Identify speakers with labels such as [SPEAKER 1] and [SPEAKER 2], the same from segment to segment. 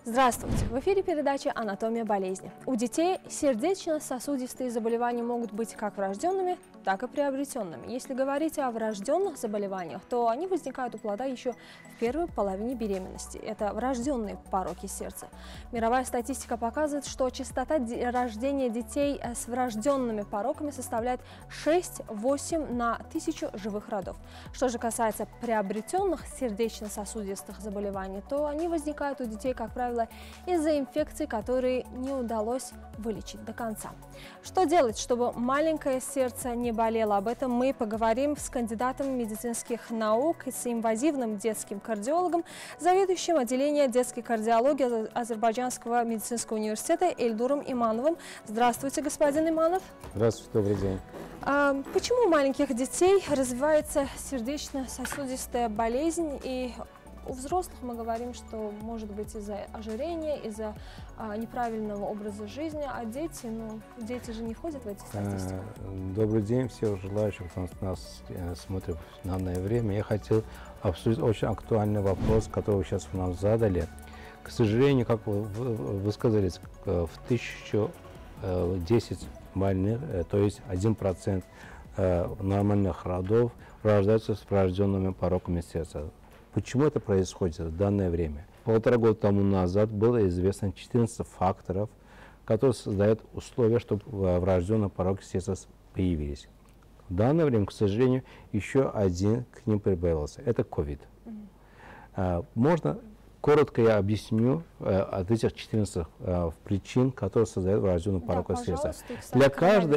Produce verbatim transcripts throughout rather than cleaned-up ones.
[SPEAKER 1] Здравствуйте! В эфире передача «Анатомия болезни». У детей сердечно-сосудистые заболевания могут быть как врожденными, так и приобретенными. Если говорить о врожденных заболеваниях, то они возникают у плода еще в первой половине беременности. Это врожденные пороки сердца. Мировая статистика показывает, что частота рождения детей с врожденными пороками составляет шесть-восемь на тысячу живых родов. Что же касается приобретенных сердечно-сосудистых заболеваний, то они возникают у детей, как правило, из-за инфекций, которые не удалось вылечить до конца. Что делать, чтобы маленькое сердце не болело? Об этом мы поговорим с кандидатом медицинских наук и с инвазивным детским кардиологом, заведующим отделением детской кардиологии Азербайджанского медицинского университета Эльдуром Имановым. Здравствуйте, господин Иманов.
[SPEAKER 2] Здравствуйте, добрый день.
[SPEAKER 1] А почему у маленьких детей развивается сердечно-сосудистая болезнь, и у взрослых мы говорим, что может быть из-за ожирения, из-за а, неправильного образа жизни, а дети, ну, дети же не входят в эти статистики.
[SPEAKER 2] Добрый день всем желающим, кто нас смотрит в данное время. Я хотел обсудить очень актуальный вопрос, который вы сейчас нам задали. К сожалению, как вы высказались, в тысячу десять больных, то есть один процент нормальных родов рождаются с врожденными пороками сердца. Почему это происходит в данное время? Полтора года тому назад было известно четырнадцать факторов, которые создают условия, чтобы врожденные пороки сердца появились. В данное время, к сожалению, еще один к ним прибавился. Это ковид. Mm-hmm. Можно коротко я объясню от этих четырнадцати причин, которые создают врожденные да, пороки сердца. Для каждой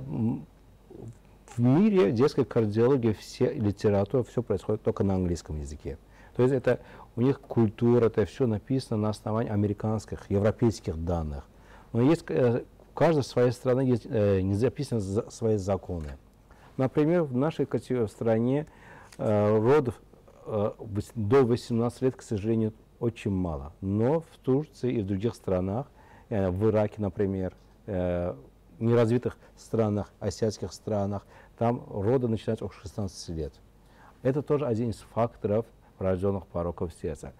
[SPEAKER 2] в мире детской кардиологии, все литература, все происходит только на английском языке. То есть это у них культура, это все написано на основании американских, европейских данных. Но есть, в каждой своей стране есть не записаны свои законы. Например, в нашей стране родов до восемнадцати лет, к сожалению, очень мало. Но в Турции и в других странах, в Ираке, например, неразвитых странах, азиатских странах, там роды начинаются от шестнадцати лет. Это тоже один из факторов врожденных пороков сердца.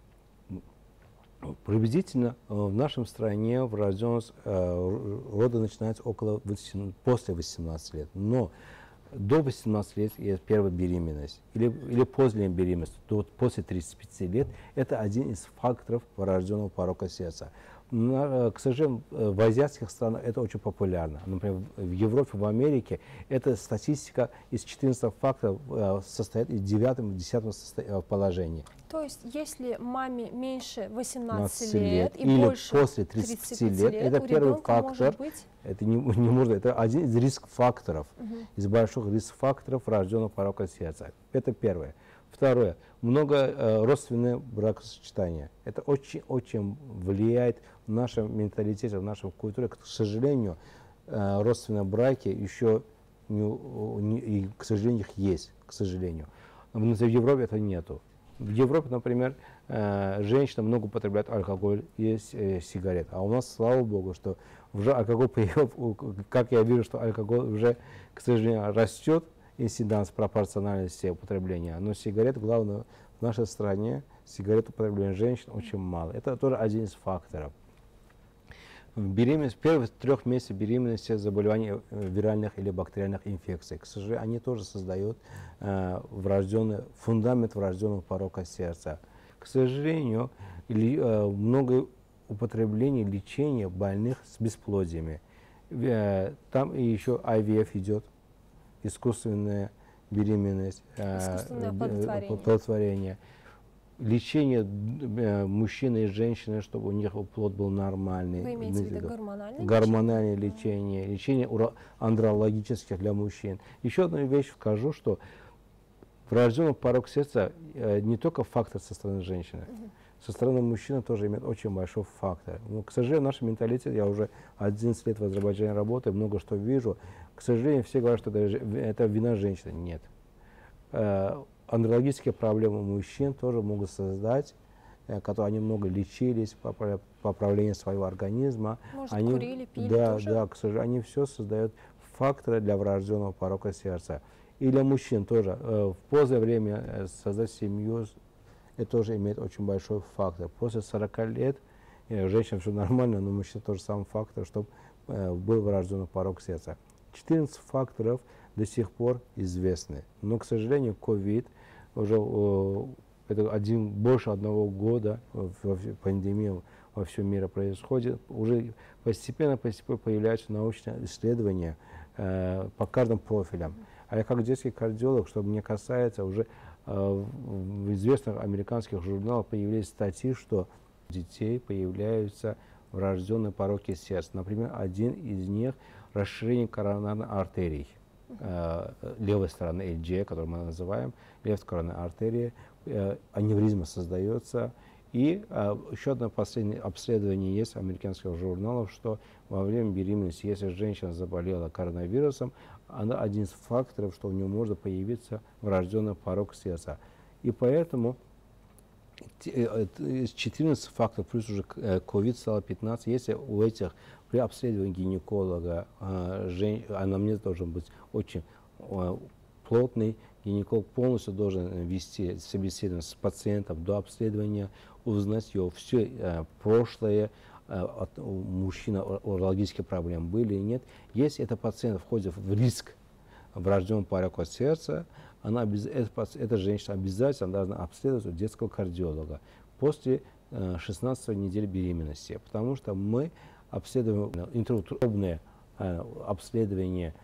[SPEAKER 2] Приблизительно в нашей стране врожденность роды начинаются около после восемнадцати лет. Но до восемнадцати лет есть первая беременность, или, или после беременности, до, после тридцати пяти лет, это один из факторов врожденного порока сердца. На, к сожалению, в азиатских странах это очень популярно. Например, в Европе, в Америке эта статистика из четырнадцати факторов состоит из девятого-десятого положения.
[SPEAKER 1] То есть, если маме меньше восемнадцати лет и
[SPEAKER 2] или
[SPEAKER 1] больше
[SPEAKER 2] после тридцати пяти лет, это первый фактор. Быть... Это не, не может, это один из риск-факторов, угу. из больших риск-факторов врожденного порока сердца. Это первое. Второе. Много э, родственное бракосочетание. Это очень-очень влияет в нашем менталитете, в нашей культуре. К сожалению, э, родственные браки еще, не, не, и, к сожалению, их есть, к сожалению. Но в Европе это нету. В Европе, например, э, женщины много употребляют алкоголь и э, сигарет. А у нас, слава богу, что уже алкоголь появился, как я вижу, что алкоголь уже, к сожалению, растет. Инциденс пропорциональности употребления. Но сигарет, главное, в нашей стране сигарет употребления женщин очень мало. Это тоже один из факторов. В беременности, в первых трех месяцах беременности заболевания виральных или бактериальных инфекций, к сожалению, они тоже создают э, врожденный, фундамент врожденного порока сердца. К сожалению, ли, э, много употреблений, лечения больных с бесплодиями. Э, там и еще ай ви эф идет. Искусственная беременность,
[SPEAKER 1] искусственное
[SPEAKER 2] оплодотворение. оплодотворение, лечение э, мужчины и женщины, чтобы у них плод был нормальный.
[SPEAKER 1] Вы имеете в виду гормональное,
[SPEAKER 2] гормональное лечение, лечение, лечение андрологических для мужчин. Еще одну вещь скажу, что врожденный порок сердца э, не только фактор со стороны женщины, угу. со стороны мужчины тоже имеет очень большой фактор. Но, к сожалению, наш менталитет, я уже одиннадцать лет в Азербайджане работаю, много что вижу, к сожалению, все говорят, что это, это вина женщины. Нет. Э, андрологические проблемы у мужчин тоже могут создать, э, которые они много лечились, поправ, поправление своего организма.
[SPEAKER 1] Может,
[SPEAKER 2] они,
[SPEAKER 1] курили, пили
[SPEAKER 2] да,
[SPEAKER 1] тоже?
[SPEAKER 2] Да, к сожалению, они все создают факторы для врожденного порока сердца. И для мужчин тоже. Э, в позднее время создать семью, это тоже имеет очень большой фактор. После сорока лет женщинам все нормально, но мужчина тоже самый фактор, чтобы был врожденный порок сердца. четырнадцать факторов до сих пор известны, но, к сожалению, ковид уже это один, больше одного года в пандемии во всем мире происходит, уже постепенно, постепенно появляются научные исследования э, по каждым профилям. А я как детский кардиолог, что мне касается, уже э, в известных американских журналах появились статьи, что у детей появляются врожденные пороки сердца. Например, один из них расширение коронарной артерии, э, левой стороны эл джи, которую мы называем, левая коронарная артерия, э, аневризма создается. И э, еще одно последнее обследование есть американских журналов, что во время беременности, если женщина заболела коронавирусом, она один из факторов, что у нее может появиться врожденный порок сердца. И поэтому из четырнадцати факторов, плюс уже ковид стало пятнадцать, если у этих при обследовании гинеколога э, жен, анамнез должен быть очень э, плотный, гинеколог полностью должен вести собеседование с пациентом до обследования, узнать его все э, прошлое, э, от, у мужчины урологические проблемы были или нет. Если этот пациент входит в риск врожденного порока сердца, она, эта, эта женщина обязательно должна обследоваться у детского кардиолога после э, шестнадцатой недели беременности, потому что мы обследуем интраутробное э, обследование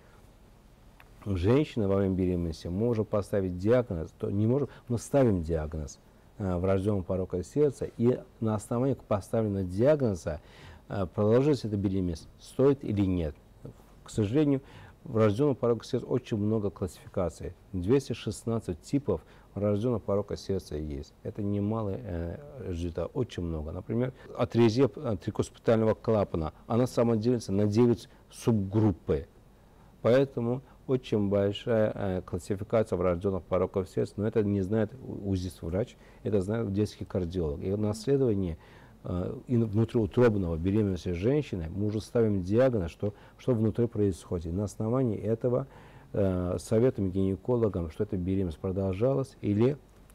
[SPEAKER 2] женщины во время беременности, мы можем поставить диагноз, то не можем, мы ставим диагноз э, врожденного порока сердца, и на основании поставленного диагноза э, продолжить эту беременность стоит или нет. К сожалению, врожденного порока сердца очень много классификаций. двести шестнадцать типов врожденного порока сердца есть. Это немалый э, результат, очень много. Например, атрезия трикоспитального клапана, она сама делится на девять субгруппы. Поэтому очень большая э, классификация врожденных пороков сердца, но это не знает УЗИС-врач, это знает детский кардиолог. И на исследовании э, внутриутробного беременности женщины мы уже ставим диагноз, что, что внутри происходит. На основании этого э, советуем гинекологам, что эта беременность продолжалась или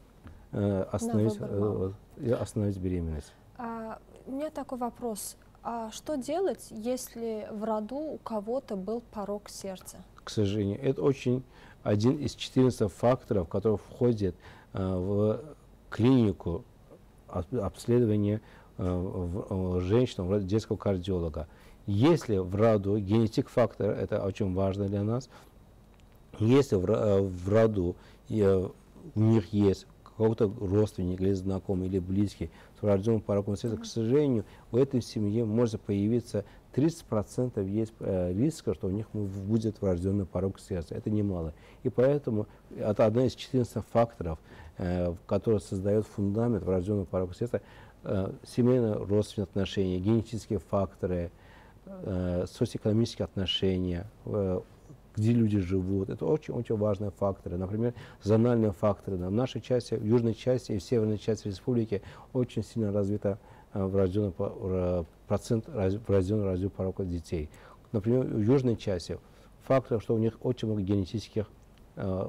[SPEAKER 2] э, остановить, э, остановить беременность.
[SPEAKER 1] А, у меня такой вопрос. А что делать, если в роду у кого-то был порок сердца?
[SPEAKER 2] К сожалению, это очень один из четырнадцати факторов, который входит э, в клинику обследования э, в, в женщин, в детского кардиолога. Если в роду, генетик фактор, это очень важно для нас, если в, в роду э, у них есть какой-то родственник или знакомый, или близкий с врожденным пороком сердца, mm-hmm. к сожалению, у этой семьи может появиться тридцать процентов есть э, риска, что у них будет врожденный порок сердца. Это немало. И поэтому это одна из четырнадцати факторов, э, который создает фундамент врожденного порока сердца. Э, семейно-родственные отношения, генетические факторы, э, социоэкономические отношения, э, где люди живут. Это очень-очень важные факторы. Например, зональные факторы. В нашей части, в южной части и в северной части республики очень сильно развита врожденный процент врожденного развития порока детей. Например, в южной части фактор, что у них очень много генетических, э,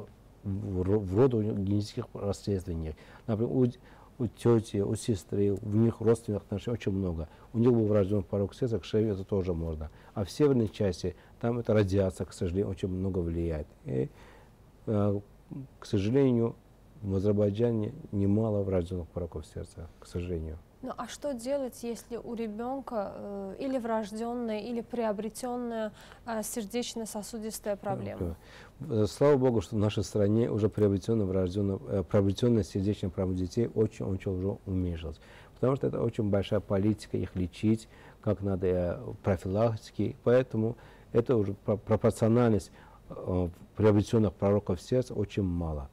[SPEAKER 2] в роду генетических расследований. Например, у, у тети, у сестры, у них родственных отношений очень много. У них был врожденный порок сердца, к шее это тоже можно. А в северной части, там это радиация, к сожалению, очень много влияет. И, э, к сожалению, в Азербайджане немало врожденных пороков сердца, к сожалению.
[SPEAKER 1] Ну а что делать, если у ребенка э, или врожденная, или приобретенная э, сердечно-сосудистая проблема?
[SPEAKER 2] Слава Богу, что в нашей стране уже приобретенная, врожденная, э, приобретенная сердечная проблема детей очень-очень уже уменьшилась. Потому что это очень большая политика их лечить, как надо э, профилактики. Поэтому это уже пропорциональность э, приобретенных пороков сердца очень мало.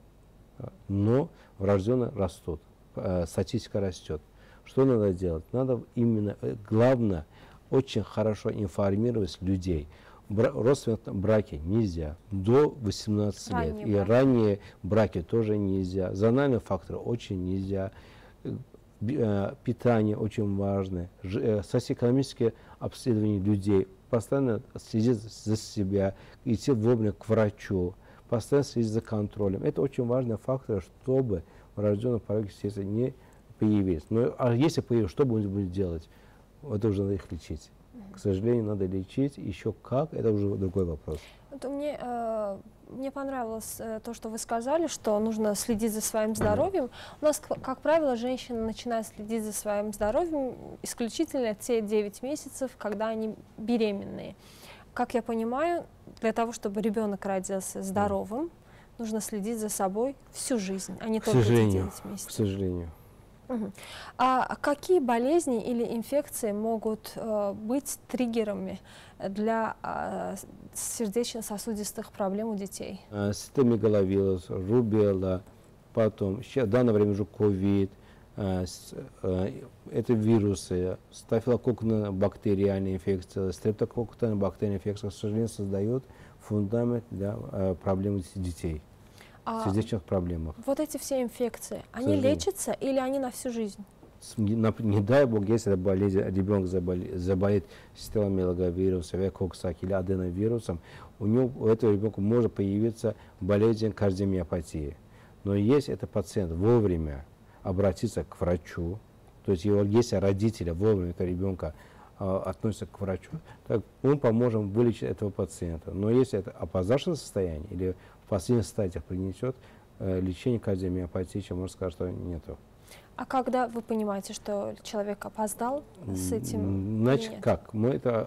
[SPEAKER 2] Но врожденные растут, э, статистика растет. Что надо делать? Надо именно, главное, очень хорошо информировать людей. Бра родственные браки нельзя до восемнадцати лет. И браки. Ранние браки тоже нельзя. Зональные факторы очень нельзя. Питание очень важно. Социоэкономические обследования людей. Постоянно следить за себя, идти вовремя к врачу. Постоянно следить за контролем. Это очень важный фактор, чтобы врожденный порок сердца не появились. Но а если появились, что будем делать? это уже надо их лечить. К сожалению, надо лечить. Еще как, это уже другой вопрос.
[SPEAKER 1] Вот мне, э, мне понравилось э, то, что вы сказали, что нужно следить за своим здоровьем. У нас, как правило, женщины начинают следить за своим здоровьем исключительно те девять месяцев, когда они беременные. Как я понимаю, для того, чтобы ребенок родился здоровым, нужно следить за собой всю жизнь, а не
[SPEAKER 2] к
[SPEAKER 1] только
[SPEAKER 2] сожалению,
[SPEAKER 1] эти девять месяцев.
[SPEAKER 2] К сожалению.
[SPEAKER 1] Угу. А какие болезни или инфекции могут э, быть триггерами для э, сердечно-сосудистых проблем у детей?
[SPEAKER 2] Цитомегаловирус, рубелла, потом, в данное время уже ковид, э, э, это вирусы, стафилококкно-бактериальная инфекция, стрептококкальная бактериальная инфекция, к сожалению, создает фундамент для э, проблем детей.
[SPEAKER 1] А
[SPEAKER 2] сердечных проблемах.
[SPEAKER 1] Вот эти все инфекции, они лечатся или они на всю жизнь?
[SPEAKER 2] Не, не дай бог, если болезнь, ребенок заболеет, заболеет цитомегаловирусом, векоксак или аденовирусом, у него, у этого ребенка может появиться болезнь кардиомиопатии. Но если этот пациент вовремя обратиться к врачу, то есть его, если родители вовремя этого ребенка э, относятся к врачу, так он поможет вылечить этого пациента. Но если это опоздавшее состояние или в последних стадиях принесет э, лечение кардиомиопатии, чем можно сказать, что нету.
[SPEAKER 1] А когда вы понимаете, что человек опоздал с этим?
[SPEAKER 2] Значит, как? Мы это,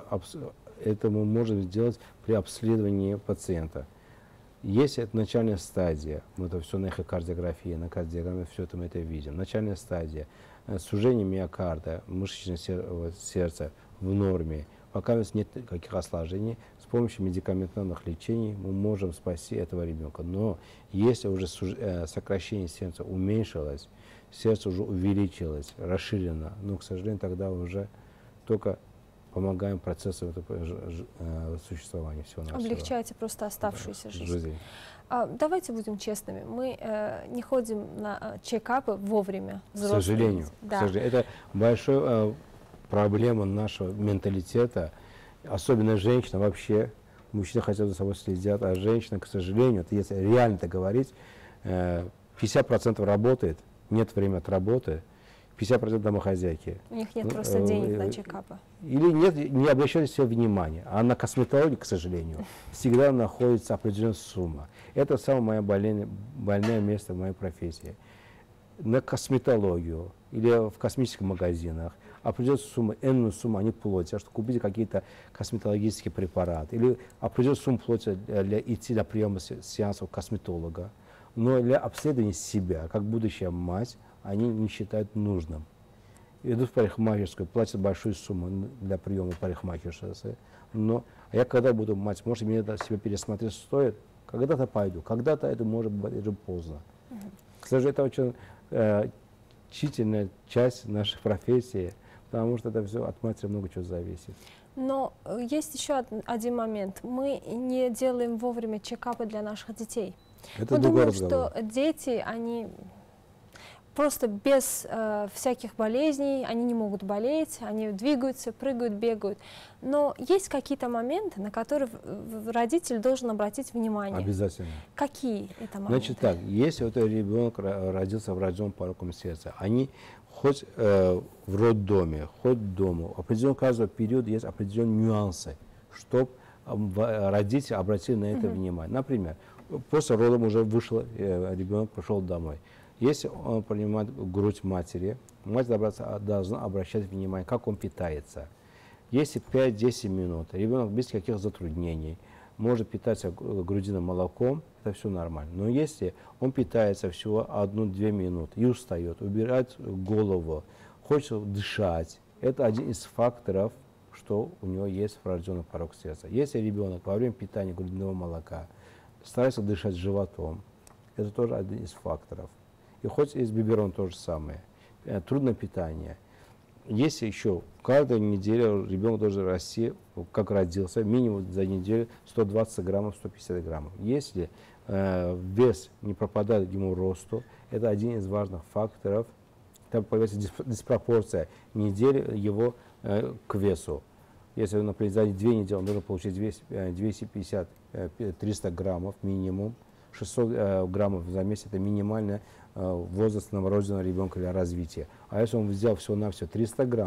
[SPEAKER 2] это мы можем сделать при обследовании пациента. Если это начальная стадия, мы это все на эхокардиографии, на кардиограмме, все это мы это видим. Начальная стадия, сужение миокарда, мышечное сердце в норме. Пока у нас нет никаких осложнений, с помощью медикаментозных лечений мы можем спасти этого ребенка. Но если уже сокращение сердца уменьшилось, сердце уже увеличилось, расширено, но, к сожалению, тогда уже только помогаем процессу существования всего-навсего.
[SPEAKER 1] Облегчаете просто оставшуюся
[SPEAKER 2] да,
[SPEAKER 1] жизнь.
[SPEAKER 2] жизнь.
[SPEAKER 1] А, давайте будем честными. Мы э, не ходим на чекапы вовремя.
[SPEAKER 2] К сожалению.
[SPEAKER 1] Да.
[SPEAKER 2] К сожалению. Это большая э, проблема нашего менталитета, особенно женщина вообще. Мужчины хотят за собой следят, а женщина, к сожалению, это если реально-то говорить, э, пятьдесят процентов работает, нет времени от работы, пятьдесят процентов домохозяйки.
[SPEAKER 1] У них нет просто денег на чекапы.
[SPEAKER 2] Или нет, не обращали себе внимания. А на косметологии, к сожалению, всегда находится определенная сумма. Это самое мое больное, больное место в моей профессии. На косметологию или в космических магазинах определенную сумму, энную сумму они платят, чтобы купить какие-то косметологические препараты. Или определенную сумму платят для идти для приема сеансов косметолога. Но для обследования себя, как будущая мать, они не считают нужным. Идут в парикмахерскую, платят большую сумму для приема парикмахерши. Но я когда буду мать, может, мне это себе пересмотреть стоит? Когда-то пойду, когда-то это может быть уже поздно. Uh-huh. К сожалению, это очень э, тщательная часть нашей профессии, потому что это все от матери много чего зависит.
[SPEAKER 1] Но есть еще один момент. Мы не делаем вовремя чекапы для наших детей.
[SPEAKER 2] Это
[SPEAKER 1] Мы думаем,
[SPEAKER 2] разговор.
[SPEAKER 1] что дети, они просто без э, всяких болезней, они не могут болеть, они двигаются, прыгают, бегают. Но есть какие-то моменты, на которые родитель должен обратить внимание.
[SPEAKER 2] Обязательно.
[SPEAKER 1] Какие это моменты?
[SPEAKER 2] Значит так, если вот ребенок родился врожденным пороком сердца, они хоть э, в роддоме, хоть дома, в определенный каждый период есть определенные нюансы, чтобы родители обратили на это uh-huh. внимание. Например, после родом уже вышел, э, ребенок пришел домой. Если он принимает грудь матери, мать должна обращать внимание, как он питается. Если пять-десять минут ребенок без каких затруднений может питаться грудиным молоком, это все нормально. Но если он питается всего одну-две минуты и устает, убирает голову, хочет дышать, это один из факторов, что у него есть врожденный порок сердца. Если ребенок во время питания грудного молока старается дышать животом, это тоже один из факторов. И хоть и с биберон то же самое. Трудное питание. Если еще каждую неделю ребенок должен расти, как родился, минимум за неделю сто двадцать граммов, сто пятьдесят граммов. Если э, вес не пропадает ему росту, это один из важных факторов. Там появляется диспропорция недели его э, к весу. Если, например, за две недели он должен получить двести пятьдесят — триста граммов минимум, шестьсот э, граммов за месяц это минимальная возраст новорожденного ребенка для развития. А если он взял всего-навсего триста граммов,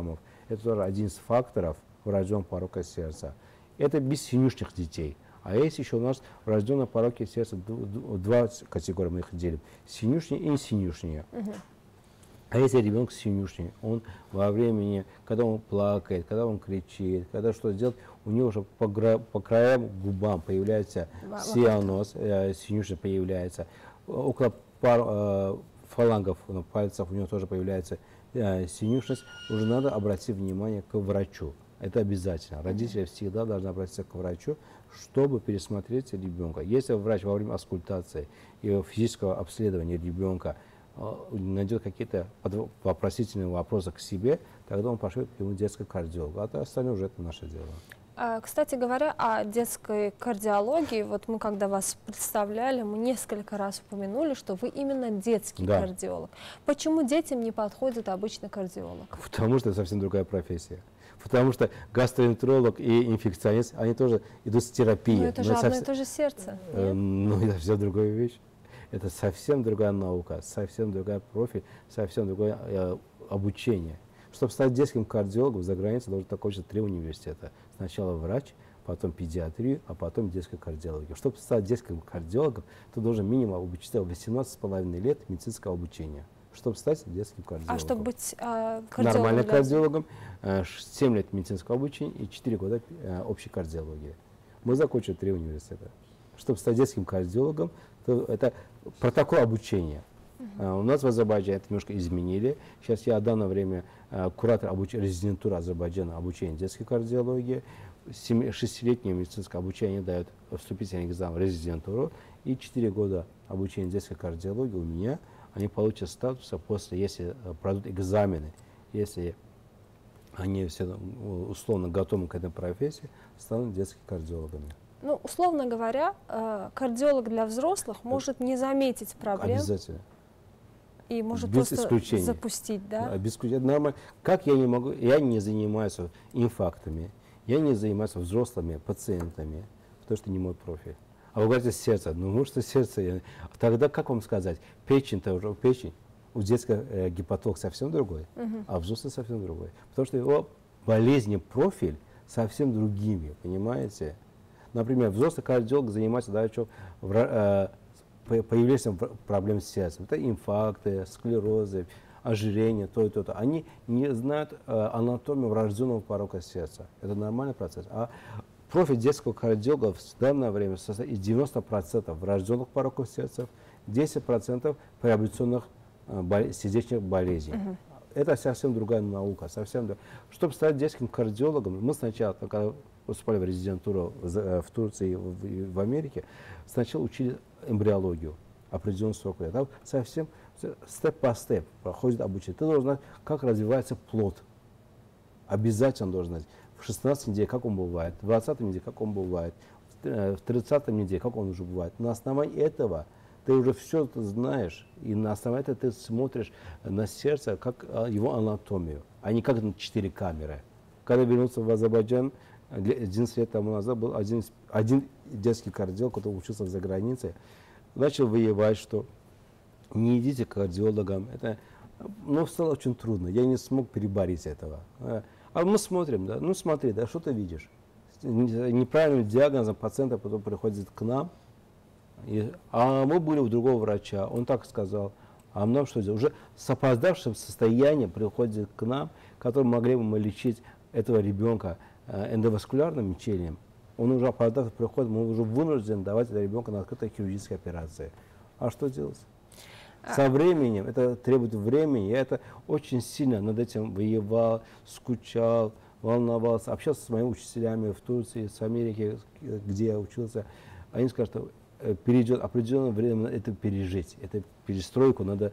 [SPEAKER 2] это тоже один из факторов врожденного порока сердца. Это без синюшных детей. А есть еще у нас врожденные пороки сердца, два категории мы их делим. Синюшные и не синюшные. Угу. А если ребенок синюшный, он во времени, когда он плакает, когда он кричит, когда что-то делает, у него уже по, по краям губам появляется сианоз, э, синюшный появляется. Около пар, э, фалангов ну, пальцев у него тоже появляется э, синюшность. Уже надо обратить внимание к врачу. Это обязательно. Родители всегда должны обратиться к врачу, чтобы пересмотреть ребенка. Если врач во время аскультации и физического обследования ребенка найдет какие-то вопросительные вопросы к себе, тогда он пошлет к ему детский кардиолог. А то остальное уже это наше дело.
[SPEAKER 1] А, кстати говоря, о детской кардиологии, вот мы когда вас представляли, мы несколько раз упомянули, что вы именно детский да. кардиолог. Почему детям не подходит обычный кардиолог?
[SPEAKER 2] Потому что это совсем другая профессия. Потому что гастроэнтеролог и инфекционист, они тоже идут с терапией.
[SPEAKER 1] Но это же
[SPEAKER 2] Но
[SPEAKER 1] одно
[SPEAKER 2] совсем...
[SPEAKER 1] и то же сердце.
[SPEAKER 2] Э, ну, это все другая вещь. Это совсем другая наука, совсем другой профиль, совсем другое э, обучение. Чтобы стать детским кардиологом, за границей должен закончить три университета. Сначала врач, потом педиатрию, а потом детскую кардиологию. Чтобы стать детским кардиологом, ты должен минимум обучиться восемнадцать с половиной лет медицинского обучения. Чтобы стать детским кардиологом.
[SPEAKER 1] А чтобы быть э, кардиологом?
[SPEAKER 2] Нормальным кардиологом, э, семь лет медицинского обучения и четыре года э, общей кардиологии. Мы закончили три университета. Чтобы стать детским кардиологом, то это протокол обучения. Uh-huh. У нас в Азербайджане это немножко изменили. Сейчас я в данное время uh, куратор обуч... резидентуры Азербайджана обучения детской кардиологии. Шестилетнее медицинское обучение дает вступительный экзамен в резидентуру. И четыре года обучения детской кардиологии у меня. Они получат статус после, если пройдут экзамены, если они все условно готовы к этой профессии, станут детскими кардиологами.
[SPEAKER 1] Ну, условно говоря, кардиолог для взрослых может не заметить проблем.
[SPEAKER 2] Обязательно.
[SPEAKER 1] И может
[SPEAKER 2] без
[SPEAKER 1] просто
[SPEAKER 2] исключения.
[SPEAKER 1] запустить, да?
[SPEAKER 2] Без исключения. Нормально. Как я не могу, я не занимаюсь инфарктами, я не занимаюсь взрослыми пациентами, потому что не мой профиль. А вы говорите сердце, ну может сердце, тогда как вам сказать, печень-то уже, печень, у детского э, гепатолог совсем другой, uh-huh. а взрослый совсем другой. Потому что его болезни профиль совсем другими, понимаете? Например, взрослый кардиолог занимается, да, что э, появились проблемы с сердцем. Это инфаркты, склерозы, ожирение, то и то, то. Они не знают э, анатомию врожденного порока сердца. Это нормальный процесс. А профиль детского кардиолога в данное время состоит из девяноста процентов врожденных пороков сердца, десять процентов приобретенных э, бол сердечных болезней. Uh-huh. Это совсем другая наука. Совсем друг... Чтобы стать детским кардиологом, мы сначала, когда поступали в резидентуру в, в Турции и в, в Америке, сначала учили эмбриологию, определенный срок лет. Там совсем степ-по-степ проходит обучение. Ты должен знать, как развивается плод. Обязательно должен знать. В шестнадцатой неделе, как он бывает, в двадцатой неделе, как он бывает, в тридцатой неделе, как он уже бывает. На основании этого ты уже все это знаешь, и на основании этого ты смотришь на сердце, как его анатомию, а не как на четыре камеры. Когда вернулся в Азербайджан, одиннадцать лет тому назад был один, один детский кардиолог, который учился за границей, начал воевать, что не идите к кардиологам. Это, ну, стало очень трудно, я не смог перебороть этого. А мы смотрим, да, ну смотри, да, что ты видишь? Неправильным диагнозом пациента потом приходит к нам, и, а мы были у другого врача, он так сказал, а нам что делать? Уже с опоздавшим состоянием приходит к нам, который могли бы мы лечить этого ребенка эндоваскулярным лечением. Он уже опоздав приходит, мы уже вынуждены давать этого ребенка на открытой хирургической операции. А что делать? Со временем, это требует времени, я это очень сильно над этим воевал, скучал, волновался, общался с моими учителями в Турции, в Америке, где я учился. Они скажут, что перейдет определенное время это пережить, эту перестройку надо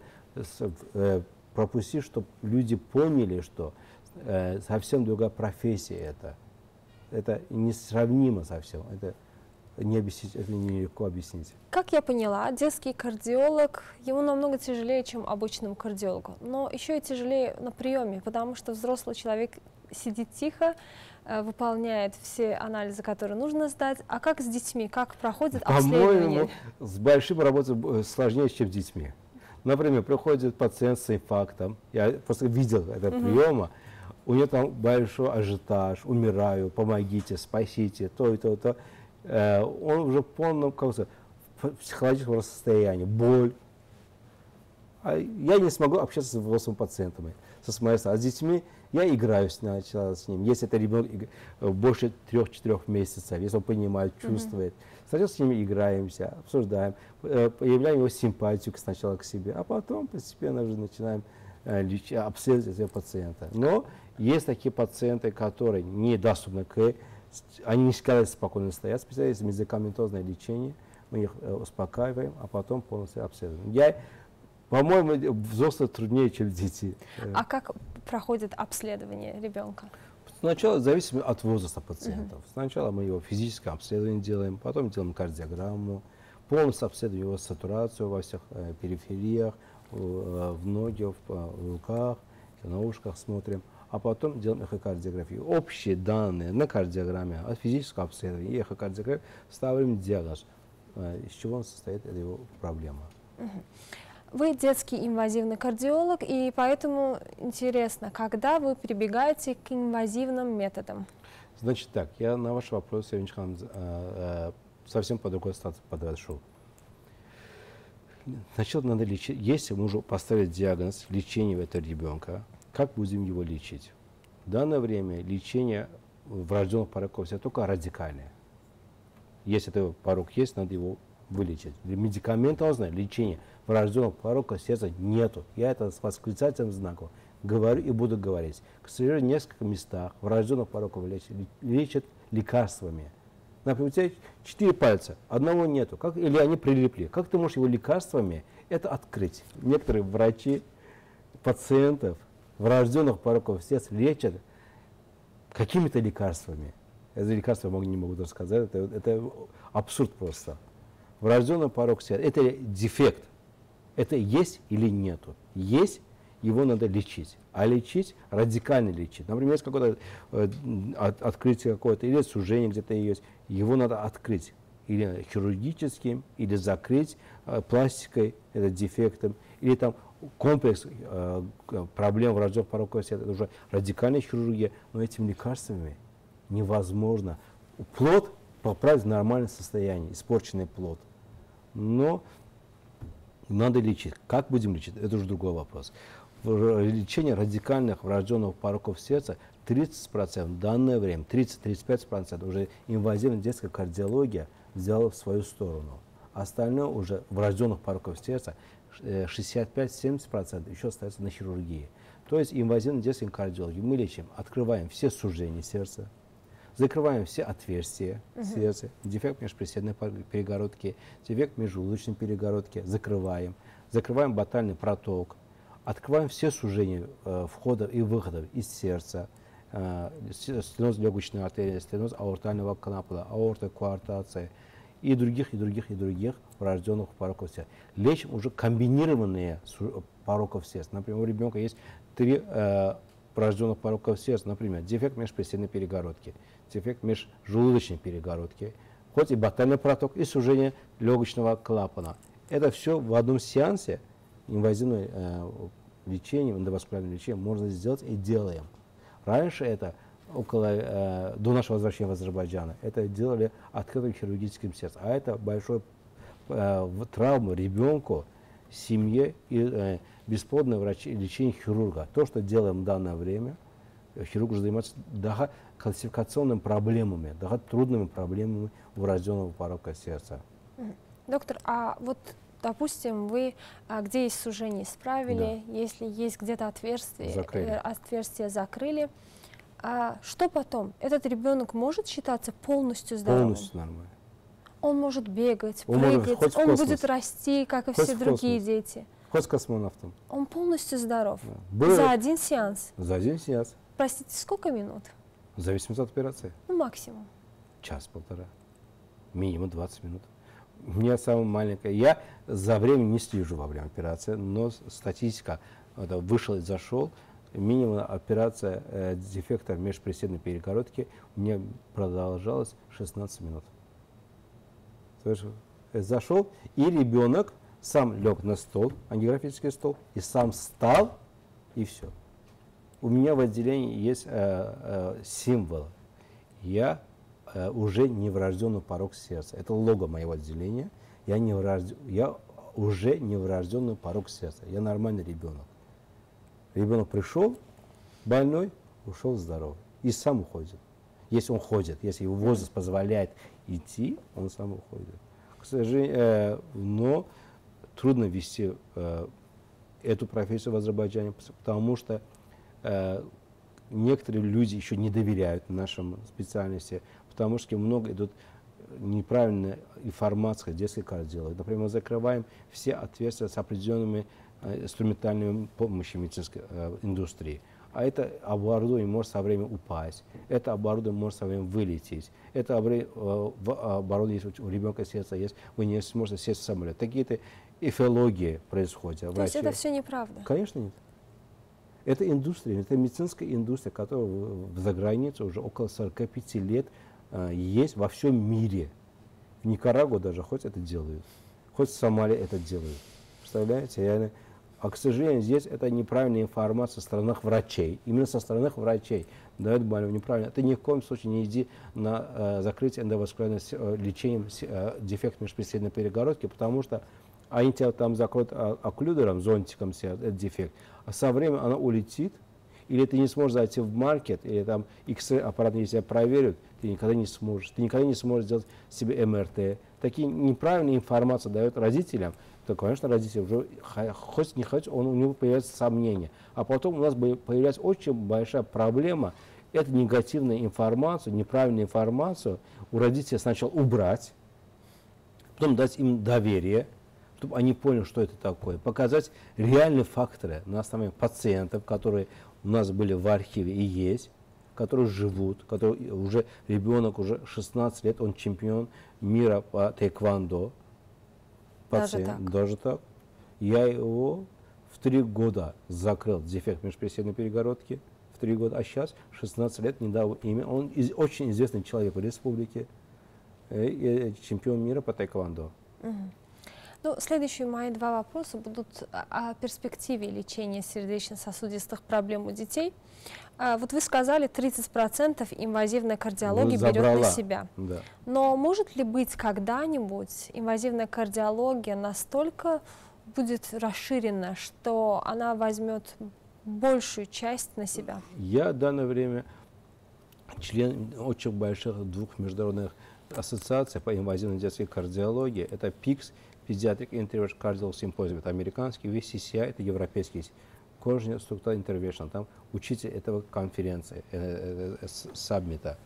[SPEAKER 2] пропустить, чтобы люди поняли, что совсем другая профессия это. Это несравнимо совсем. Это не объяснить, это нелегко объяснить.
[SPEAKER 1] Как я поняла, детский кардиолог, ему намного тяжелее, чем обычному кардиологу. Но еще и тяжелее на приеме, потому что взрослый человек сидит тихо, выполняет все анализы, которые нужно сдать. А как с детьми? Как проходит обследование?
[SPEAKER 2] По-моему, с большим работой сложнее, чем с детьми. Например, приходит пациент с инфарктом, я просто видел это uh-huh. приема, у нее там большой ажиотаж, умираю, помогите, спасите, то и то, и то. Э, он уже в полном как бы, в психологическом состоянии, боль. А я не смогу общаться с взрослыми пациентами, со своими, а с детьми я играю сначала с ним. Если это ребенок больше трех-четырех месяцев, если он понимает, чувствует, mm-hmm. сначала с ними играемся, обсуждаем, проявляем его симпатию сначала к себе, а потом постепенно уже начинаем лечить, обследовать этого пациента. Но есть такие пациенты, которые недоступны к, они не всегда спокойно стоят, специально есть медикаментозное лечение, мы их успокаиваем, а потом полностью обследуем. Я, по-моему, взрослые труднее, чем дети.
[SPEAKER 1] А как проходит обследование ребенка?
[SPEAKER 2] Сначала зависит от возраста пациентов. Uh-huh. Сначала мы его физическое обследование делаем, потом делаем кардиограмму, полностью обследуем его сатурацию во всех э, перифериях, в, в ноге, в, в руках, на ушках смотрим, а потом делаем эхокардиографию. Общие данные на кардиограмме, от физического обследования и эхокардиографии ставим диагноз, э, из чего он состоит, это его проблема.
[SPEAKER 1] Uh-huh. Вы детский инвазивный кардиолог, и поэтому интересно, когда вы прибегаете к инвазивным методам?
[SPEAKER 2] Значит так, я на ваш вопрос, Севинч Ханым, э, э, совсем по другой статусу подошел. Сначала надо лечить, если мы уже поставили диагноз лечения этого ребенка, как будем его лечить? В данное время лечение врожденных пороков сердца только радикальное. Если этот порок есть, надо его вылечить. Медикаментозное лечение врожденного порока сердца нету. Я это с восклицательным знаком говорю и буду говорить. К сожалению, в нескольких местах врожденных пороков лечат, лечат лекарствами. Например, у тебя четыре пальца, одного нету, как, или они прилипли. Как ты можешь его лекарствами это открыть? Некоторые врачи пациентов врожденных пороков сердца лечат какими-то лекарствами. Это лекарства я не могу рассказать, это, это абсурд просто. Врожденный порок сердца – это дефект. Это есть или нету? Есть, его надо лечить. А лечить, радикально лечить. Например, есть какое-то э, от, открытие какое-то, или сужение где-то есть, его надо открыть. Или хирургическим, или закрыть э, пластикой, это дефектом, или там комплекс э, проблем врожденных пороков сердца, это уже радикальная хирургия, но этими лекарствами невозможно плод поправить в нормальное состояние, испорченный плод. Но надо лечить. Как будем лечить? Это уже другой вопрос. Лечение радикальных врожденных пороков сердца тридцать процентов в данное время, тридцать-тридцать пять процентов уже инвазивная детская кардиология взяла в свою сторону. Остальное уже врожденных пороков сердца шестьдесят пять-семьдесят процентов еще остается на хирургии. То есть инвазивная детская кардиология мы лечим, открываем все сужения сердца, закрываем все отверстия uh-huh. сердца, дефект межпредсердной перегородки, дефект межжелудочной перегородки, закрываем, закрываем батальный проток, открываем все сужения э, входов и выходов из сердца, э, стеноз легочной артерии, стеноз аортального клапана, аорта, коартация и других, и других, и других врожденных пороков сердца. Лечим уже комбинированные пороков сердца. Например, у ребенка есть три э, врожденных пороков сердца, например, дефект межпредсердной перегородки, дефект межжелудочной перегородки, хоть и батальный проток, и сужение легочного клапана. Это все в одном сеансе инвазивное э, лечение, эндоваскулярное лечение можно сделать и делаем. Раньше это, около, э, до нашего возвращения в Азербайджан, это делали открытым хирургическим сердцем. А это большой э, травма ребенку, семье и э, бесплодное врач, лечение хирурга. То, что делаем в данное время, хирург уже занимается даже классификационными проблемами, даже трудными проблемами врожденного порока сердца.
[SPEAKER 1] Доктор, а вот, допустим, вы а, где есть сужение исправили, да. Если есть где-то отверстие, закрыли. отверстие закрыли, а что потом? Этот ребенок может считаться полностью здоровым?
[SPEAKER 2] Полностью нормально.
[SPEAKER 1] Он может бегать, он прыгать, может, он будет расти, как и хоть все другие дети.
[SPEAKER 2] Хоть с космонавтом.
[SPEAKER 1] Он полностью здоров.
[SPEAKER 2] Да. Было...
[SPEAKER 1] За один сеанс?
[SPEAKER 2] За один сеанс.
[SPEAKER 1] Простите, сколько минут?
[SPEAKER 2] В зависимости от операции.
[SPEAKER 1] Ну, максимум.
[SPEAKER 2] Час-полтора. Минимум двадцать минут. У меня самая маленькая. Я за время не слежу во время операции, но статистика это, вышел и зашел. Минимум операция э, дефекта межпредсердной перегородки у меня продолжалась шестнадцать минут. То есть, зашел, и ребенок сам лег на стол, ангиографический стол, и сам встал, и все. у меня в отделении есть э, э, символ. Я э, уже не врожденный порок сердца. Это лого моего отделения. Я, не врожден, я уже не врожденный порок сердца. Я нормальный ребенок. Ребенок пришел, больной, ушел здоровый. И сам уходит. Если он ходит, если его возраст позволяет идти, он сам уходит. К сожалению, э, но трудно вести э, эту профессию в Азербайджане, потому что э, некоторые люди еще не доверяют нашим специальности, потому что много идут неправильная информация, детской кардиологии. Например, мы закрываем все отверстия с определенными э, инструментальными помощью медицинской э, индустрии. А это оборудование может со временем упасть, это оборудование может со временем вылететь, это оборудование, если у ребенка сердце есть, вы не сможете сесть в самолет. Такие-то эфиологии происходят.
[SPEAKER 1] То есть это все неправда?
[SPEAKER 2] Конечно нет. Это индустрия, это медицинская индустрия, которая за границей уже около сорока пяти лет э, есть во всем мире. В Никарагуа даже хоть это делают, хоть в Сомали это делают. Представляете, реально. А, к сожалению, здесь это неправильная информация со стороны врачей. Именно со стороны врачей дают больным неправильно. Ты ни в коем случае не иди на э, закрытие эндоваскулярного э, лечения э, дефекта межпредсердечной перегородки, потому что они тебя там закроют а, окклюдером, зонтиком этот дефект, а со временем она улетит, или ты не сможешь зайти в маркет, или там X-ray аппарат, если тебя проверят, ты никогда не сможешь. Ты никогда не сможешь сделать себе эм эр тэ. Такие неправильные информации дают родителям, то, конечно, родители уже, хоть не хоть, он, у него появляется сомнение. А потом у нас появляется очень большая проблема, это негативную информацию, неправильную информацию у родителей сначала убрать, потом дать им доверие, чтобы они поняли, что это такое, показать реальные факторы на основании пациентов, которые у нас были в архиве и есть, которые живут, которые уже ребенок уже шестнадцать лет, он чемпион мира по тэквондо. Пациент, даже так. даже так. Я его в три года закрыл дефект межпредсердечной перегородки, в три года, а сейчас шестнадцать лет, не дал имя. Он из, очень известный человек в республике, и, и чемпион мира по тэквондо.
[SPEAKER 1] Угу. Ну, следующие мои два вопроса будут о перспективе лечения сердечно-сосудистых проблем у детей. А, вот вы сказали, тридцать процентов инвазивной кардиологии ну, берет на себя.
[SPEAKER 2] Да.
[SPEAKER 1] Но может ли быть когда-нибудь инвазивная кардиология настолько будет расширена, что она возьмет большую часть на себя?
[SPEAKER 2] Я в данное время член очень больших двух международных ассоциаций по инвазивной детской кардиологии. Это пикс, Pediatric Interventional Cardiology Symposium, это американский, ви си си ай, это европейский, Coronary Structural Intervention, там учитель этого конференции, э, э, э, саммита.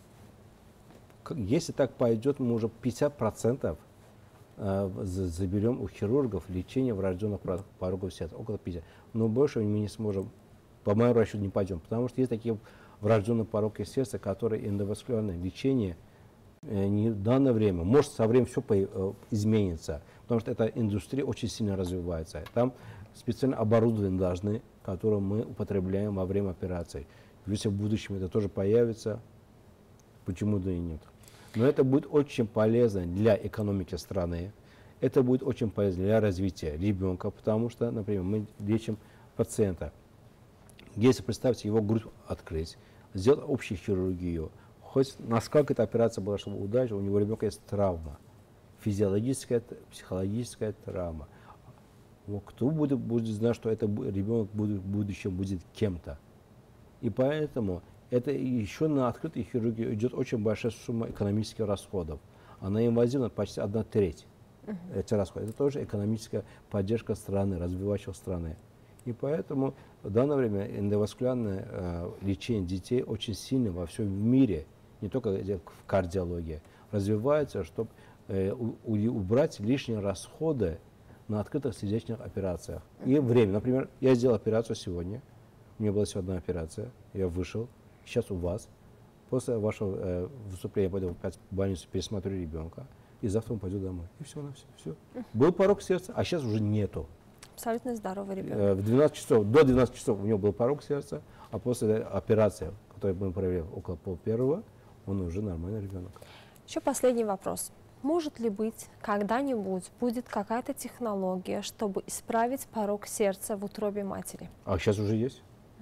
[SPEAKER 2] Если так пойдет, мы уже пятьдесят процентов э, заберем у хирургов лечение врожденных пороков сердца, около пятидесяти процентов. Но больше мы не сможем, по моему расчету, не пойдем, потому что есть такие врожденные пороки сердца, которые эндоваскулярное лечение не в данное время, может со временем все по, изменится, потому что эта индустрия очень сильно развивается. Там специальное оборудование должны, которое мы употребляем во время операций. Если в будущем это тоже появится, почему да и нет. Но это будет очень полезно для экономики страны, это будет очень полезно для развития ребенка, потому что, например, мы лечим пациента. Если, представьте, его грудь открыть, сделать общую хирургию, хоть насколько эта операция была, чтобы удача, у него ребенка есть травма, физиологическая, психологическая травма. Но кто будет, будет знать, что это ребенок будет, в будущем будет кем-то? И поэтому это еще на открытой хирургии идет очень большая сумма экономических расходов. А на инвазивной почти одна треть uh-huh. эти расходы. Это тоже экономическая поддержка страны, развивающей страны. И поэтому в данное время эндоваскулярное э, лечение детей очень сильно во всем мире, не только в кардиологии, развивается, чтобы э, у, убрать лишние расходы на открытых сердечных операциях. И время. Например, я сделал операцию сегодня, у меня была всего одна операция, я вышел, сейчас у вас. После вашего э, выступления я пойду опять в больницу, пересмотрю ребенка, и завтра он пойдет домой. И все на все. все. Был порок сердца, а сейчас уже нету.
[SPEAKER 1] Абсолютно здоровый ребенок.
[SPEAKER 2] Э, в двенадцать часов, до двенадцати часов у него был порок сердца, а после операции, которую мы провели около пол первого, он уже нормальный ребенок.
[SPEAKER 1] Еще последний вопрос. Может ли быть, когда-нибудь будет какая-то технология, чтобы исправить порок сердца в утробе матери?
[SPEAKER 2] А сейчас уже есть.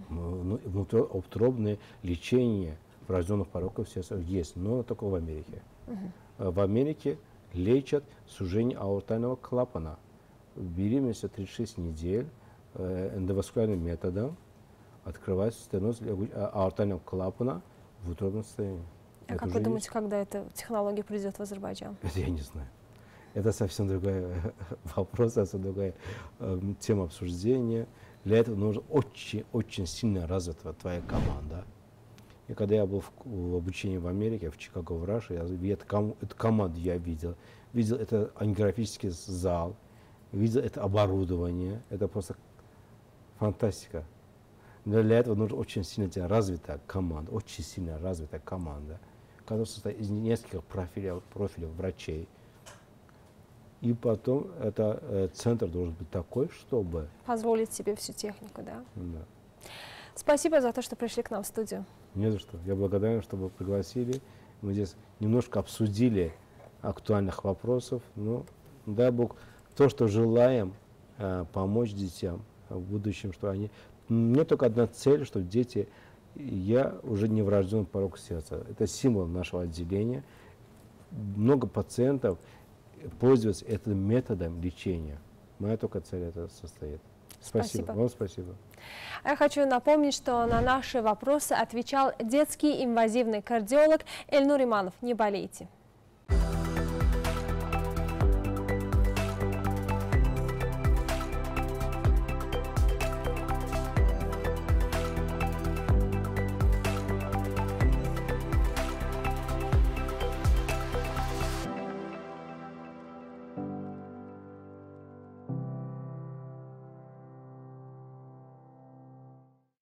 [SPEAKER 2] внутриутробное лечение врожденных пороков сердца есть, но только в Америке. Uh-huh. В Америке лечат сужение аортального клапана. Беременность тридцать шесть недель эндоваскулярным методом открывается стеноз аортального клапана в утробном состоянии.
[SPEAKER 1] А это как вы думаете, есть? Когда эта технология придет в Азербайджан?
[SPEAKER 2] Это я не знаю. Это совсем другой вопрос, совсем другая э, тема обсуждения. Для этого нужно очень-очень сильно развита твоя команда. И когда я был в, в обучении в Америке, в Чикаго, в Раше, я, я эту, ком, эту команду я видел. Видел это ангиографический зал, видел это оборудование. Это просто фантастика. Но для этого нужна очень сильно развитая команда, очень сильно развитая команда, которая состоит из нескольких профилей, профилей врачей. И потом это э, центр должен быть такой, чтобы...
[SPEAKER 1] Позволить себе всю технику, да?
[SPEAKER 2] Да.
[SPEAKER 1] Спасибо за то, что пришли к нам в студию.
[SPEAKER 2] Не за что. Я благодарен, что вы пригласили. Мы здесь немножко обсудили актуальных вопросов. Ну, дай Бог, то, что желаем э, помочь детям в будущем, что они... Мне только одна цель, что дети... Я уже не врожденный порок сердца. Это символ нашего отделения. Много пациентов пользуются этим методом лечения. Моя только цель это состоит. Спасибо. Спасибо. Вам спасибо.
[SPEAKER 1] Я хочу напомнить, что на наши вопросы отвечал детский инвазивный кардиолог Эльнур Иманов. Не болейте.